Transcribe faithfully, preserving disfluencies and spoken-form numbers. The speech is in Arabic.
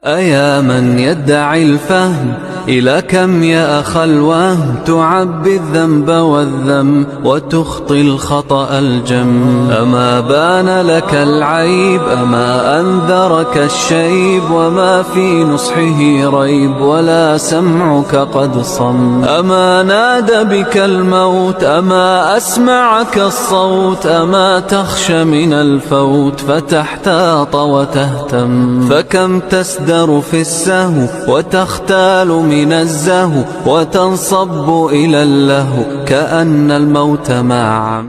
أيا من يدعي الفهم إلى كم يا أخ الوهم تعبي الذنب والذم وتخطي الخطأ الجم. أما بان لك العيب أما أنذرك الشيب وما في نصحه ريب ولا سمعك قد صم. أما نادى بك الموت أما أسمعك الصوت أما تخشى من الفوت فتحتاط وتهتم. فكم تسدر في السهو وتختال من الزهو وتنصب إلى اللهو كأن الموت معا